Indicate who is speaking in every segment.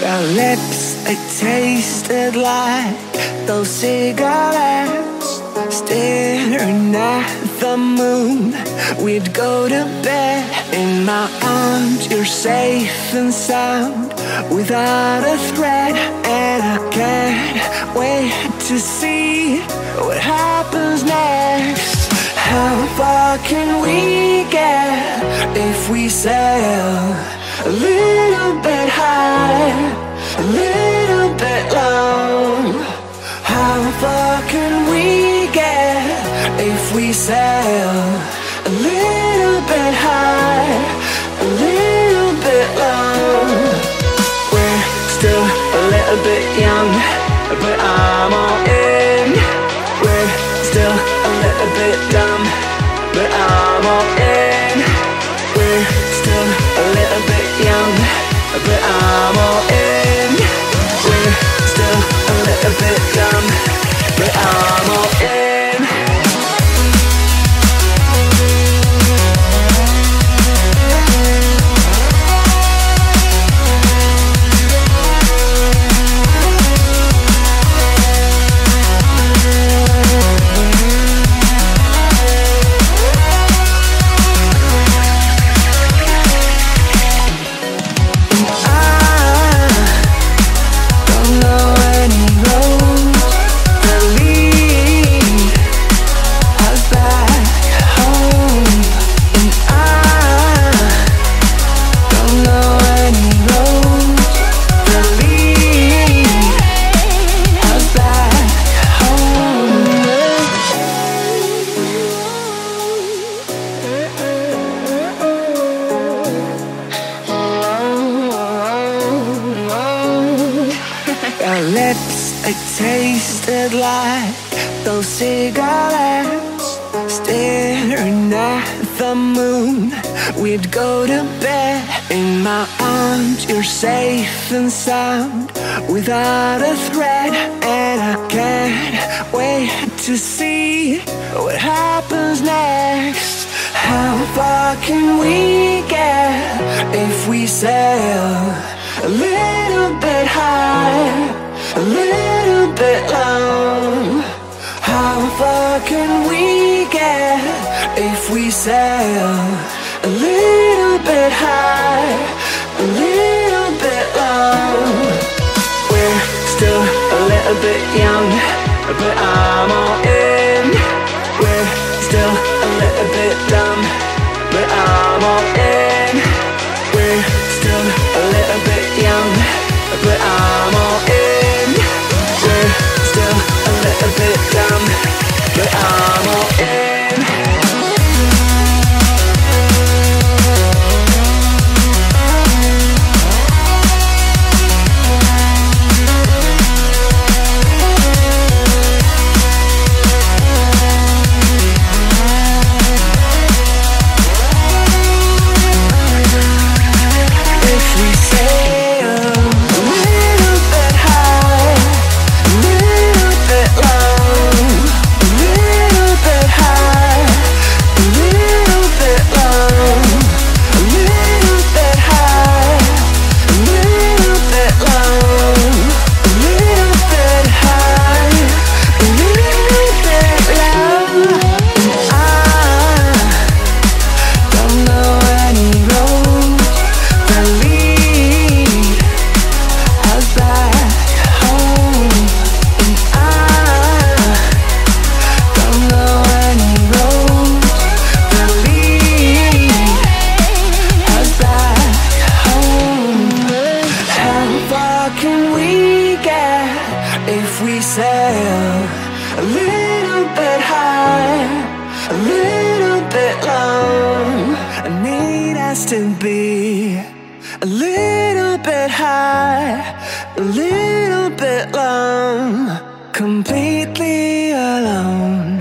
Speaker 1: Our lips, they tasted like those cigarettes. Staring at the moon, we'd go to bed. In my arms, you're safe and sound, without a threat. And I can't wait to see what happens next. How far can we get if we sail a little bit high, a little bit low? How far can we get if we sail a little bit high, a little bit low? We're still a little bit young, but I'm all in. We're still a little bit dumb, but I'm all in. We're still a little bit young, but I'm all in. We're still a little bit dumb, but I'm all in. Our lips, they tasted like those cigarettes. Staring at the moon, we'd go to bed. In my arms, you're safe and sound, without a threat. And I can't wait to see what happens next. How far can we get if we sail a little bit high, a little bit low? How far can we get if we sail a little bit high, a little bit low? We're still a little bit young, but I'm all in. We're still a little bit dumb, but I'm all in. We're still a little bit young, but I'm all in. We're still a little bit dumb, but I'm all in. If we sail a little bit high, a little bit low, I need us to be a little bit high, a little bit low, completely alone.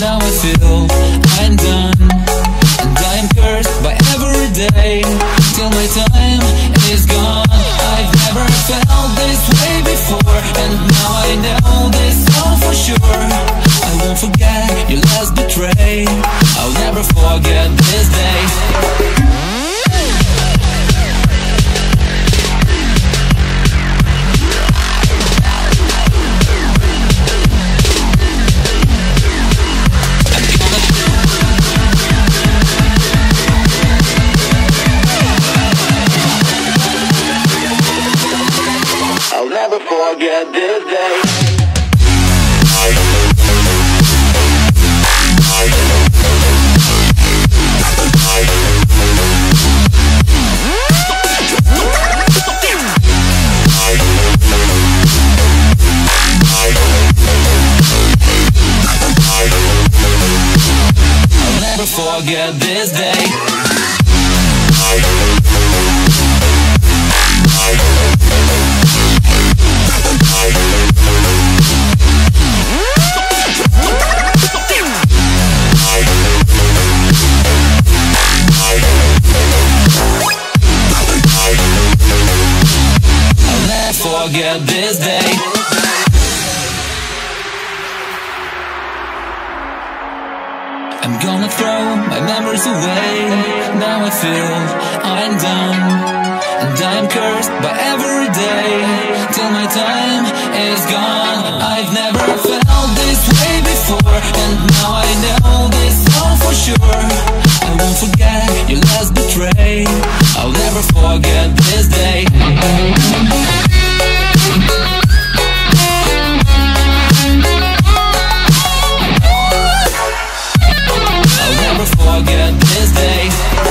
Speaker 2: Now I feel I'm done, and I am cursed by every day till my time is gone. I've never felt this way before, and now I know this all for sure. I won't forget your last betray. I'll never forget this day.
Speaker 1: I'll never forget this day.
Speaker 2: I'll never forget this day. I'll never forget this day. I'm gonna throw my memories away. Now I feel I'm done, and I'm cursed by every day till my time is gone. I've never felt this way before, and now I know this all for sure. I won't forget your last betray. I'll never forget this day. I'll never forget this day.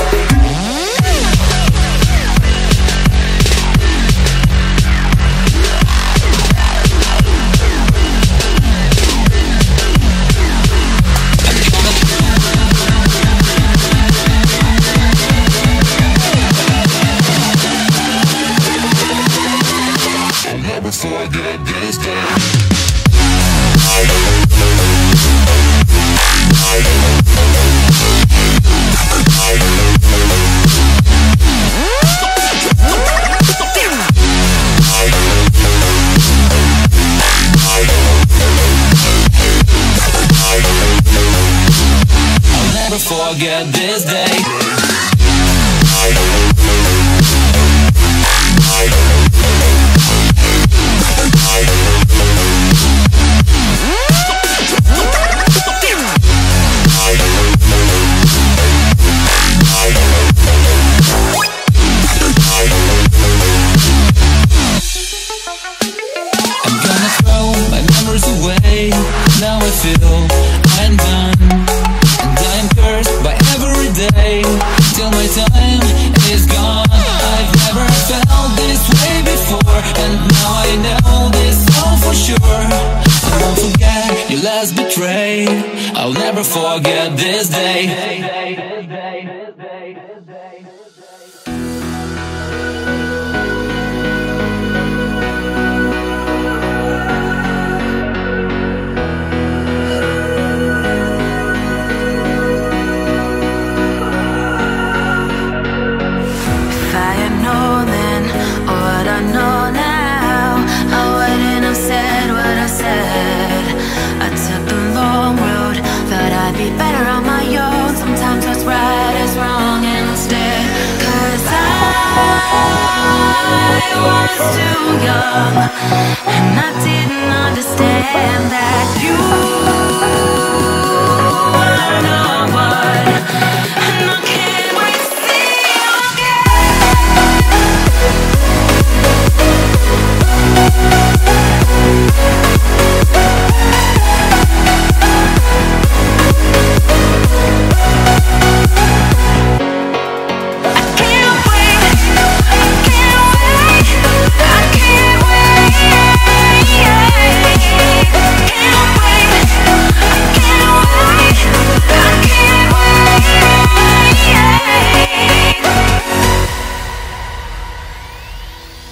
Speaker 2: I'll never forget this day. I'll never forget this day. I'm gonna throw my memories away. Now I feel I'm done, and I'm cursed by every day till my time is gone. I've never felt this way before, and now I know this all for sure. I won't forget your last betray. I'll never forget this day.
Speaker 3: Better on my own. Sometimes what's right is wrong instead. 'Cause I was too young, and I didn't understand that you were not one. And I can't wait to see you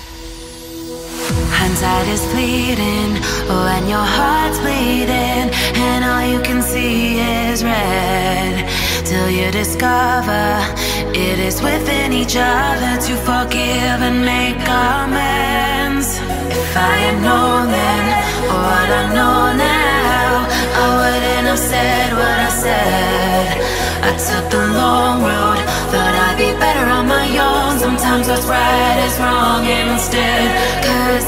Speaker 3: hindsight is fleeting when your heart's bleeding, and all you can see is red. Till you discover it is within each other to forgive and make amends. If I had known then what I know now, I wouldn't have said what I said. I took the long road, thought I'd be better on my own. Sometimes what's right is wrong instead. 'Cause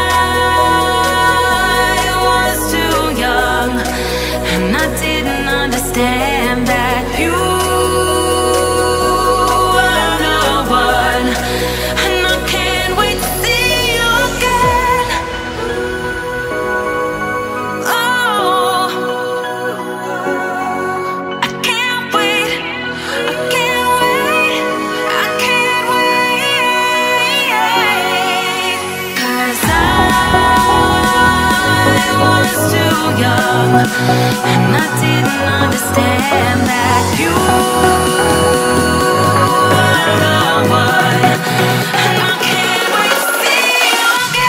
Speaker 3: I was too young, and I didn't understand that you are the one. And I can't wait to see you again. Oh, I can't wait, I can't wait, I can't wait. 'Cause I was too young, and I didn't understand that you are the one. And I can't wait to see you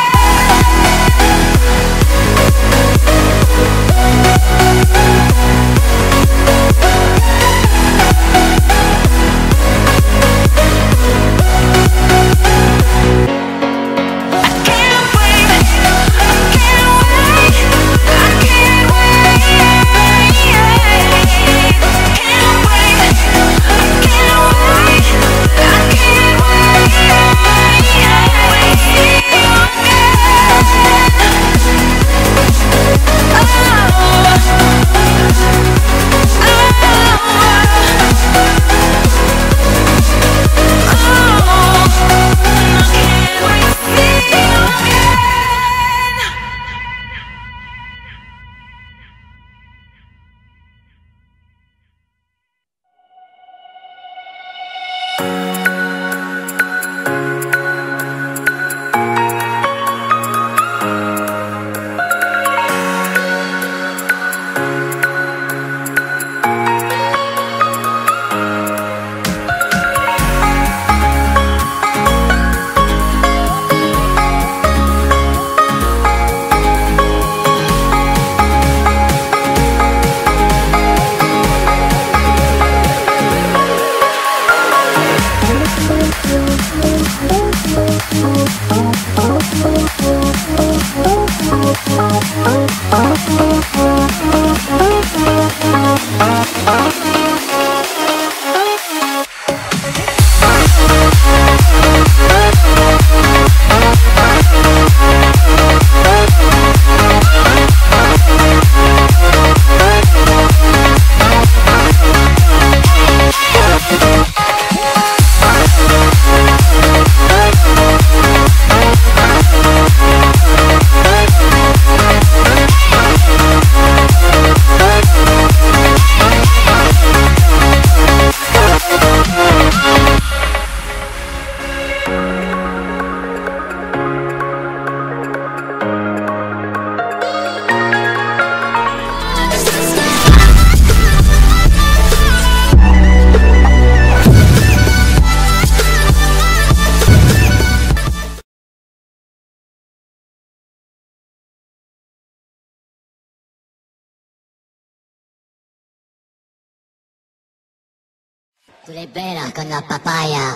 Speaker 4: Tú le pegas con la papaya.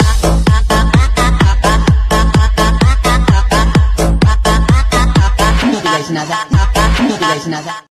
Speaker 4: No digáis nada, no digáis nada.